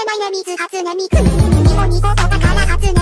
前水初音ミクニコニコと宝初